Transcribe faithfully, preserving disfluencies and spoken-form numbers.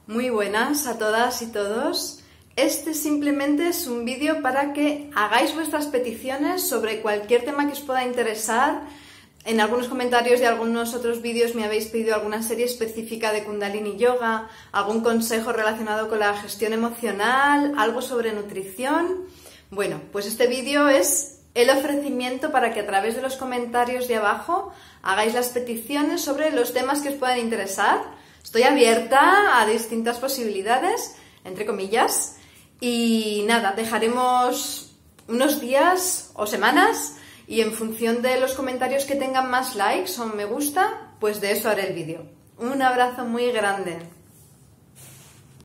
Muy buenas a todas y todos. Este simplemente es un vídeo para que hagáis vuestras peticiones sobre cualquier tema que os pueda interesar. En algunos comentarios de algunos otros vídeos me habéis pedido alguna serie específica de Kundalini Yoga, algún consejo relacionado con la gestión emocional, algo sobre nutrición. Bueno, pues este vídeo es el ofrecimiento para que a través de los comentarios de abajo hagáis las peticiones sobre los temas que os puedan interesar. Estoy abierta a distintas posibilidades, entre comillas, y nada, dejaremos unos días o semanas y en función de los comentarios que tengan más likes o me gusta, pues de eso haré el vídeo. Un abrazo muy grande.